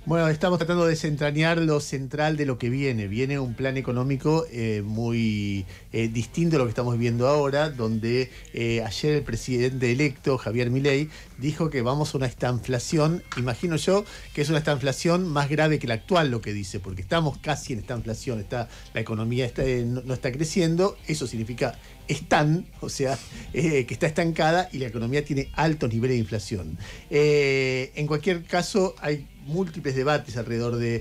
Bueno, estamos tratando de desentrañar lo central de lo que viene. Viene un plan económico muy distinto a lo que estamos viendo ahora, donde ayer el presidente electo, Javier Milei, dijo que vamos a una estanflación. Imagino yo que es una estanflación más grave que la actual, lo que dice, porque estamos casi en estanflación. La economía no está creciendo, eso significa o sea, que está estancada y la economía tiene altos niveles de inflación. En cualquier caso, hay múltiples debates alrededor de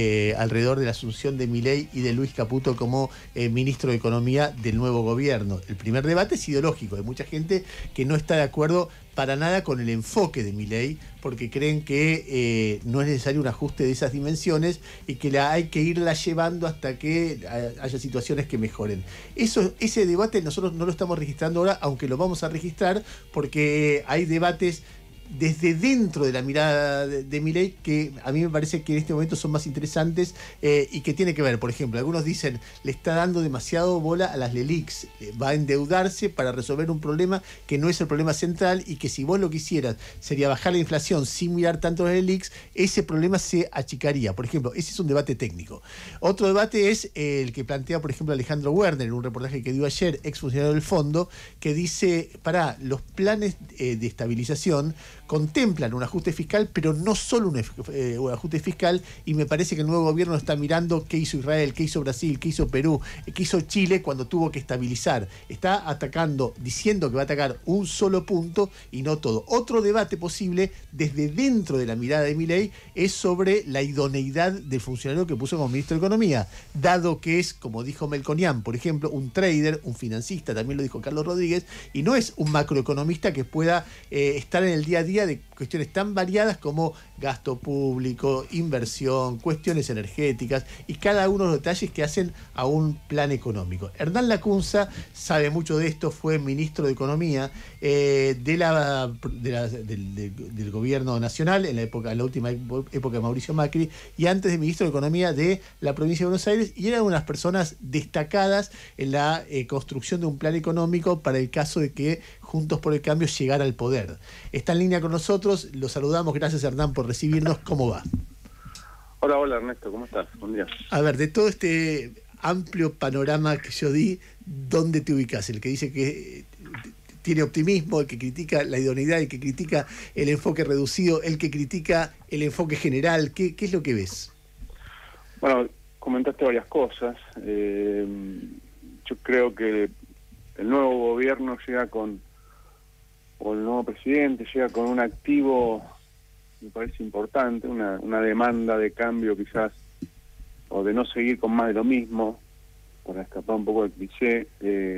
la asunción de Milei y de Luis Caputo como ministro de Economía del nuevo gobierno. El primer debate es ideológico. Hay mucha gente que no está de acuerdo para nada con el enfoque de Milei, porque creen que no es necesario un ajuste de esas dimensiones y que hay que irla llevando hasta que haya situaciones que mejoren. Ese debate nosotros no lo estamos registrando ahora, aunque lo vamos a registrar, porque hay debates desde dentro de la mirada de Milei que a mí me parece que en este momento son más interesantes y que tiene que ver, por ejemplo, algunos dicen le está dando demasiado bola a las LELIQs, va a endeudarse para resolver un problema que no es el problema central y que si vos lo quisieras sería bajar la inflación sin mirar tanto las LELIQs, ese problema se achicaría. Por ejemplo, ese es un debate técnico. Otro debate es el que plantea, por ejemplo, Alejandro Werner en un reportaje que dio ayer, exfuncionario del fondo, que dice, los planes de estabilización contemplan un ajuste fiscal, pero no solo un ajuste fiscal, y me parece que el nuevo gobierno está mirando qué hizo Israel, qué hizo Brasil, qué hizo Perú, qué hizo Chile cuando tuvo que estabilizar. Está diciendo que va a atacar un solo punto y no todo. Otro debate posible desde dentro de la mirada de Milei es sobre la idoneidad del funcionario que puso como ministro de Economía, dado que es, como dijo Melconian, por ejemplo, un trader, un financista, también lo dijo Carlos Rodríguez, y no es un macroeconomista que pueda estar en el día a día de cuestiones tan variadas como gasto público, inversión, cuestiones energéticas y cada uno de los detalles que hacen a un plan económico. Hernán Lacunza sabe mucho de esto, fue ministro de Economía del gobierno nacional en la última época de Mauricio Macri y antes de ministro de Economía de la provincia de Buenos Aires, y era una de las personas destacadas en la construcción de un plan económico para el caso de que Juntos por el Cambio llegara al poder. Está en línea con nosotros, lo saludamos, gracias Hernán por recibirnos. ¿Cómo va? Hola Ernesto, ¿cómo estás? Buen día. A ver, de todo este amplio panorama que yo di, ¿dónde te ubicas? El que dice que tiene optimismo, el que critica la idoneidad, el que critica el enfoque reducido, el que critica el enfoque general, ¿qué es lo que ves? Bueno, comentaste varias cosas. Yo creo que el nuevo gobierno o el nuevo presidente llega con un activo, me parece importante, una demanda de cambio quizás, o de no seguir con más de lo mismo, para escapar un poco del cliché,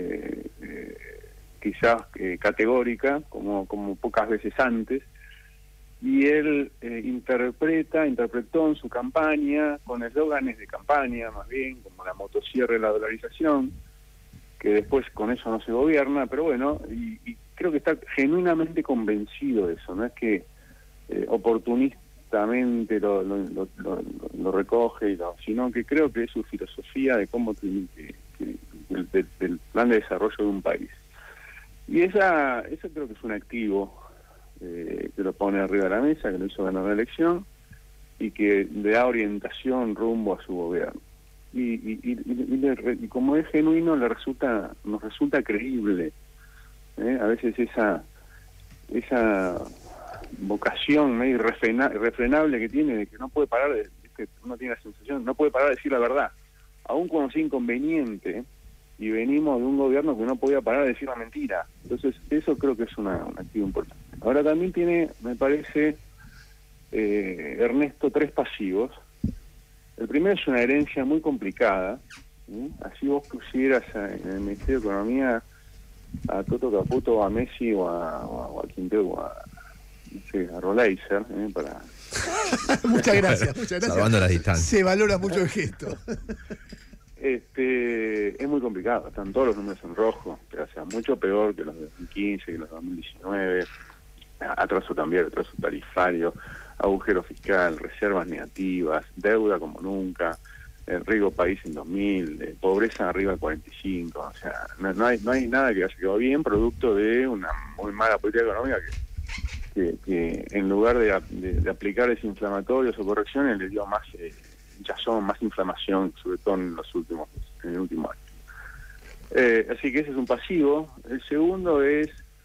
quizás categórica, como pocas veces antes, y él interpretó en su campaña, con eslóganes de campaña más bien, como la motosierra y la dolarización, que después con eso no se gobierna, pero bueno, y creo que está genuinamente convencido de eso, no es que oportunistamente lo recoge, sino que creo que es su filosofía de cómo del plan de desarrollo de un país. Y eso creo que es un activo que lo pone arriba de la mesa, que lo hizo ganar la elección y que le da orientación rumbo a su gobierno. Y como es genuino, nos resulta creíble. A veces esa vocación medio irrefrenable que tiene, de que no puede parar uno tiene la sensación, no puede parar de decir la verdad, aun cuando sea inconveniente, y venimos de un gobierno que no podía parar de decir la mentira. Entonces eso creo que es un activo importante. Ahora también tiene, me parece, Ernesto, tres pasivos. El primero es una herencia muy complicada, ¿sí? Así vos pusieras en el Ministerio de Economía a Toto Caputo, a Messi o a Quintero, no sé, a Roleiser, para... Muchas gracias. Salvando las distancias. Se valora mucho el gesto. Es muy complicado, están todos los números en rojo, o sea, mucho peor que los de 2015, que los de 2019, atraso cambiario, atraso tarifario, agujero fiscal, reservas negativas, deuda como nunca, riesgo país en 2000, pobreza arriba de 45, o sea, no hay nada que haya quedado bien, producto de una muy mala política económica que en lugar de aplicar desinflamatorios o correcciones, le dio más hinchazón, más inflamación, sobre todo en el último año. Así que ese es un pasivo. El segundo es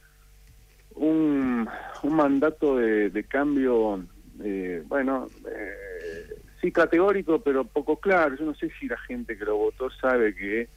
un mandato de cambio, sí categórico, pero poco claro. Yo no sé si la gente que lo votó sabe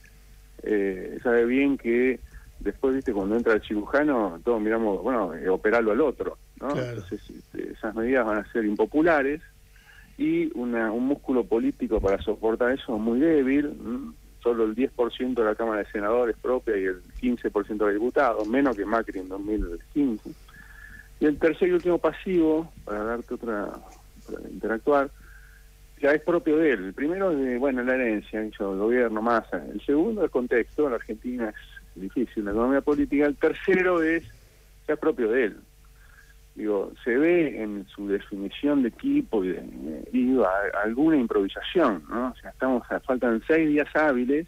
bien que después, viste, cuando entra el cirujano, todos miramos, operarlo al otro, ¿no? Claro. Entonces, esas medidas van a ser impopulares y un músculo político para soportar eso muy débil. Solo el 10% de la Cámara de Senadores propia y el 15% de diputados, menos que Macri en 2015. Y el tercer y último pasivo, para darte para interactuar, ya es propio de él. El primero es la herencia, hizo el gobierno, Massa. El segundo, el contexto, la Argentina es difícil, la economía política. El tercero ya es propio de él. Digo, se ve en su definición de equipo y alguna improvisación, ¿no? O sea, faltan 6 días hábiles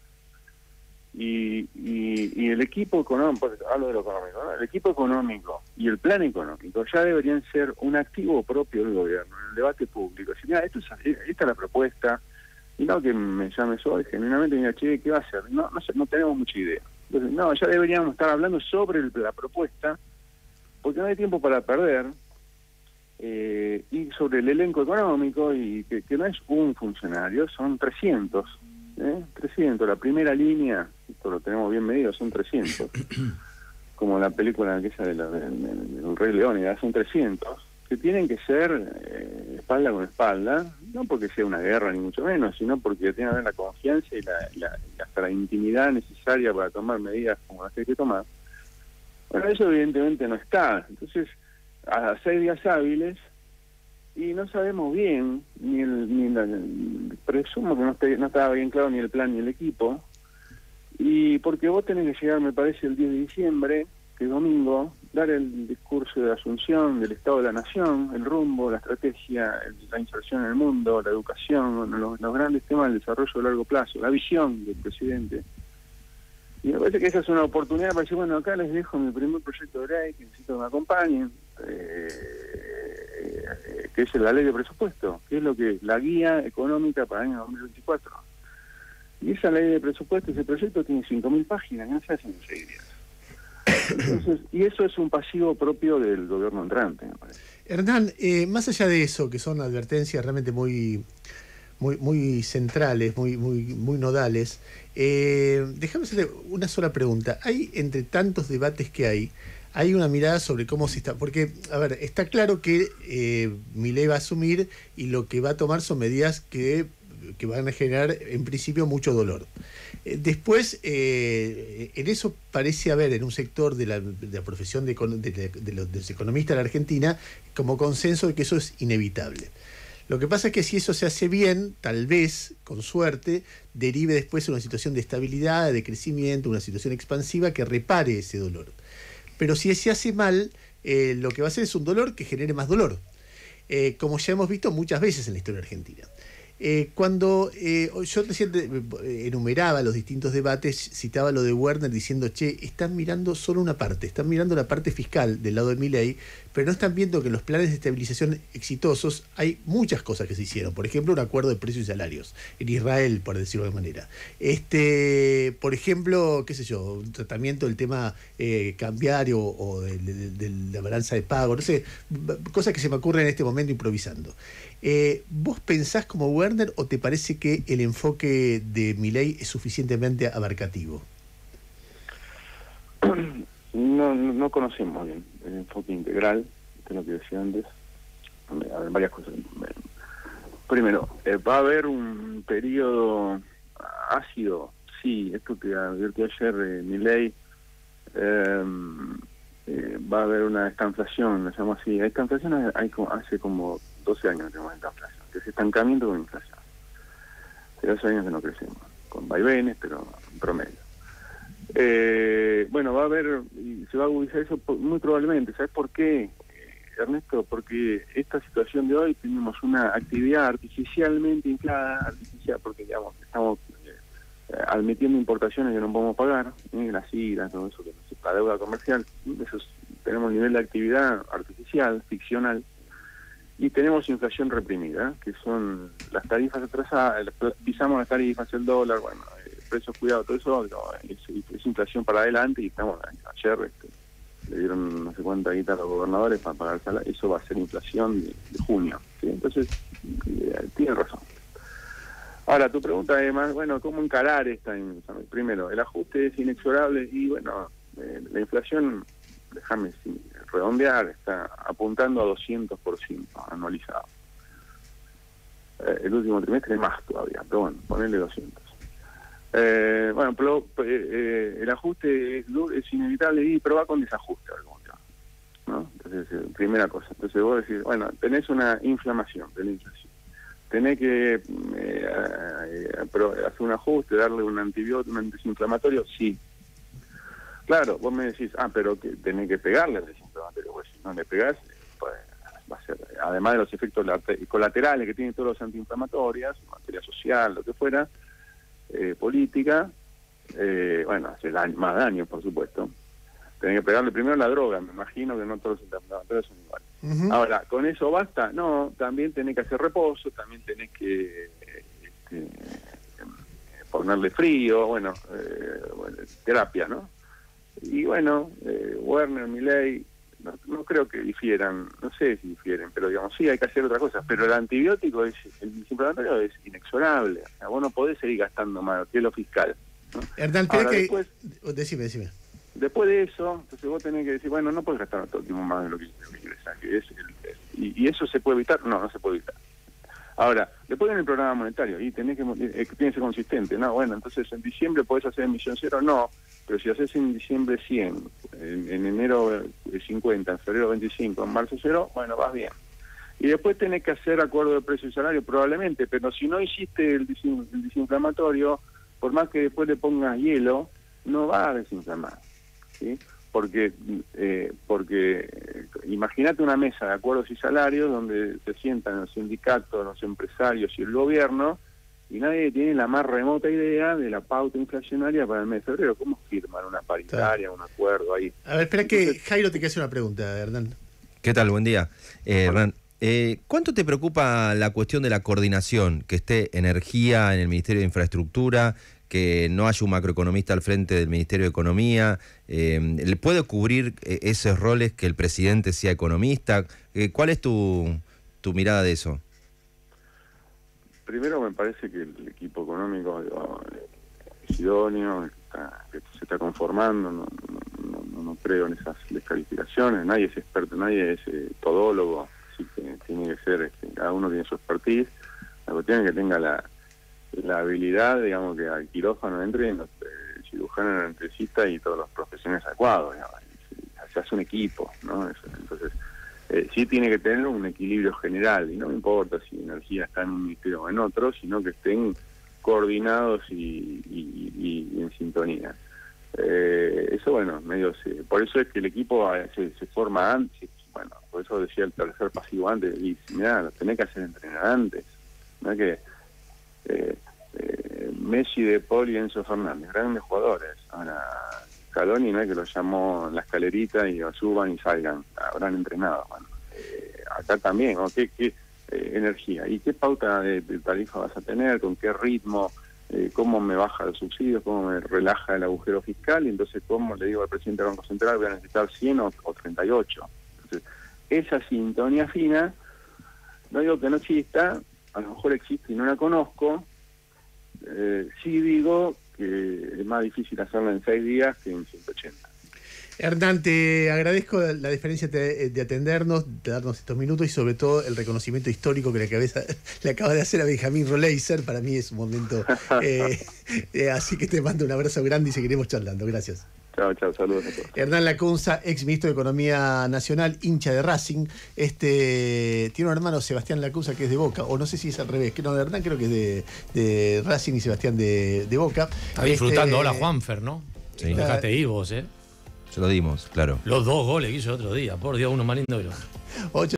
y el equipo económico, hablo de lo económico, ¿no? El equipo económico y el plan económico ya deberían ser un activo propio del gobierno, en el debate público. Si, mira, esta es la propuesta, y no que me llames hoy, genuinamente, mira, che, ¿qué va a hacer? No tenemos mucha idea. Entonces, ya deberíamos estar hablando sobre la propuesta, porque no hay tiempo para perder, y sobre el elenco económico, y que no es un funcionario, son 300, 300, la primera línea, esto lo tenemos bien medido, son 300, como la película aquella del Rey León, ya son 300, que tienen que ser espalda con espalda, no porque sea una guerra ni mucho menos, sino porque tiene que haber la confianza y hasta la intimidad necesaria para tomar medidas como las que hay que tomar. Bueno, eso evidentemente no está. Entonces, a 6 días hábiles, y no sabemos bien, presumo que no estaba bien claro ni el plan ni el equipo, y porque vos tenés que llegar, me parece, el 10 de diciembre, que es domingo, dar el discurso de asunción del Estado de la Nación, el rumbo, la estrategia, la inserción en el mundo, la educación, los grandes temas del desarrollo a largo plazo, la visión del presidente. Y me parece que esa es una oportunidad para decir, bueno, acá les dejo mi primer proyecto de ley, que necesito que me acompañen, que es la ley de presupuesto, que es la guía económica para el año 2024. Y esa ley de presupuesto, ese proyecto tiene 5.000 páginas, no se hacen en 6 días. Entonces, y eso es un pasivo propio del gobierno entrante, me parece. Hernán, más allá de eso, que son advertencias realmente muy centrales, muy nodales, déjame hacerle una sola pregunta. ¿Hay, entre tantos debates que hay una mirada sobre cómo se está? Porque, a ver, está claro que Milei va a asumir y lo que va a tomar son medidas que van a generar, en principio, mucho dolor. Después, en eso parece haber, en un sector de la profesión de los economistas de la Argentina, como consenso de que eso es inevitable. Lo que pasa es que si eso se hace bien, tal vez, con suerte, derive después en una situación de estabilidad, de crecimiento, una situación expansiva que repare ese dolor. Pero si se hace mal, lo que va a hacer es un dolor que genere más dolor, como ya hemos visto muchas veces en la historia argentina. Cuando yo recién enumeraba los distintos debates, citaba lo de Werner diciendo, están mirando solo una parte, están mirando la parte fiscal del lado de Milei, pero no están viendo que en los planes de estabilización exitosos hay muchas cosas que se hicieron. Por ejemplo, un acuerdo de precios y salarios en Israel, por decirlo de alguna manera. Por ejemplo, un tratamiento del tema cambiario o de la balanza de pago, no sé, cosas que se me ocurren en este momento improvisando. ¿Vos pensás como Werner o te parece que el enfoque de Milei es suficientemente abarcativo? No conocemos bien el enfoque integral, que es lo que decía antes. A ver, varias cosas. Primero, ¿va a haber un periodo ácido? Sí, esto que advirtió ayer Milei, va a haber una estanflación, lo llamo así. Estanflación hace como 12 años que tenemos estanflación, que es estancamiento con inflación. Hace 12 años que no crecemos, con vaivenes, pero en promedio. Va a haber, y se va a agudizar eso muy probablemente. ¿Sabes por qué, Ernesto? Porque esta situación de hoy tenemos una actividad artificialmente inflada, porque digamos estamos admitiendo importaciones que no podemos pagar, las IRAs, todo eso, la deuda comercial, eso tenemos un nivel de actividad artificial, ficcional, y tenemos inflación reprimida, que son las tarifas atrasadas, pisamos las tarifas, el dólar, bueno, precios cuidados, todo eso, es inflación para adelante, y estamos, ayer le dieron no sé cuánta guita a los gobernadores para pagar el salario, eso va a ser inflación de junio, ¿sí? Entonces, tiene razón. Ahora, tu pregunta es más, bueno, ¿cómo encarar esta? Primero, el ajuste es inexorable y, bueno, la inflación, déjame redondear, está apuntando a 200% anualizado. El último trimestre es más todavía, pero bueno, ponerle 200. Bueno, pero, el ajuste es inevitable, pero va con desajuste, a ver cómo te va, ¿no? Entonces, primera cosa. Entonces vos decís, bueno, tenés una inflamación de la inflación. Tenés que hacer un ajuste, darle un antibiótico, un desinflamatorio, sí. Claro, vos me decís, pero que tenés que pegarle al desinflamatorio, pues si no le pegás, pues va a ser, además de los efectos colaterales que tienen todos los antiinflamatorios, materia social, lo que fuera, política, bueno, hace más daño, por supuesto. Tenés que pegarle primero la droga, me imagino que no todos los antiinflamatorios son iguales. Uh-huh. Ahora, ¿con eso basta? No, también tenés que hacer reposo, también tenés que ponerle frío, bueno, terapia, ¿no? Y bueno, Werner, Milei, no creo que difieran, no sé si difieren, pero digamos, sí hay que hacer otra cosa, pero el antibiótico, el desinflamatorio es inexorable, o sea, vos no podés seguir gastando más, que es lo fiscal, ¿no? Hernán, ahora, después, decime. Después de eso, entonces vos tenés que decir, bueno, no podés gastar todo el tiempo más de lo que ingresas, y eso se puede evitar, no se puede evitar. Ahora, después en el programa monetario, y tiene que ser consistente, ¿no? Bueno, entonces en diciembre podés hacer emisión cero, no, pero si haces en diciembre 100, en enero 50, en febrero 25, en marzo 0, bueno, vas bien. Y después tenés que hacer acuerdo de precio y salario, probablemente, pero si no hiciste el desinflamatorio, por más que después le pongas hielo, no va a desinflamar, ¿sí? Porque imagínate una mesa de acuerdos y salarios donde se sientan los sindicatos, los empresarios y el gobierno, y nadie tiene la más remota idea de la pauta inflacionaria para el mes de febrero. ¿Cómo firman una paritaria, un acuerdo ahí? A ver, espera. Entonces, que Jairo te quiere hacer una pregunta, Hernán. ¿Qué tal? Buen día. Hernán, ¿cuánto te preocupa la cuestión de la coordinación? Que esté energía en el Ministerio de Infraestructura, que no haya un macroeconomista al frente del Ministerio de Economía. ¿Le puede cubrir esos roles que el presidente sea economista? ¿Cuál es tu mirada de eso? Primero me parece que el equipo económico es idóneo, que se está conformando, no creo en esas descalificaciones, nadie es experto, nadie es todólogo, así que tiene que ser, cada uno tiene su expertise, la cuestión es que tenga la habilidad, digamos, que al quirófano entren los cirujanos, el anestesista y todos los profesionales adecuados, digamos. Se hace un equipo, ¿no? Entonces, sí tiene que tener un equilibrio general, y no me importa si energía está en un ministerio o en otro, sino que estén coordinados y en sintonía. Eso, bueno, por eso es que el equipo se forma antes, bueno, por eso decía el tercer pasivo antes, y mirá, lo tenés que hacer entrenar antes, no es que Messi, De Paul y Enzo Fernández, grandes jugadores. Ahora, Scaloni no es que los llamó en la escalerita y lo suban y salgan, habrán entrenado. Bueno, acá también, ¿no? ¿Qué energía? ¿Y qué pauta de tarifa vas a tener? ¿Con qué ritmo? ¿Cómo me baja los subsidios? ¿Cómo me relaja el agujero fiscal? Y entonces, ¿cómo le digo al presidente del Banco Central voy a necesitar 100 o 38? Entonces, esa sintonía fina, no digo que no exista, a lo mejor existe y no la conozco, sí digo que es más difícil hacerla en 6 días que en 180. Hernán, te agradezco la diferencia de atendernos, de darnos estos minutos y sobre todo el reconocimiento histórico que le acaba de hacer a Benjamín Roleiser. Para mí es un momento, así que te mando un abrazo grande y seguiremos charlando. Gracias. Chao, saludos a todos. Hernán Lacunza, ex ministro de Economía Nacional, hincha de Racing. Tiene un hermano, Sebastián Lacunza, que es de Boca, o no sé si es al revés. No, Hernán creo que es de Racing y Sebastián de Boca. Está disfrutando, hola Juanfer, ¿no? Sí. Dejate ir vos, Se lo dimos, claro. Los 2 goles que hizo el otro día, por Dios, uno más lindo que el otro.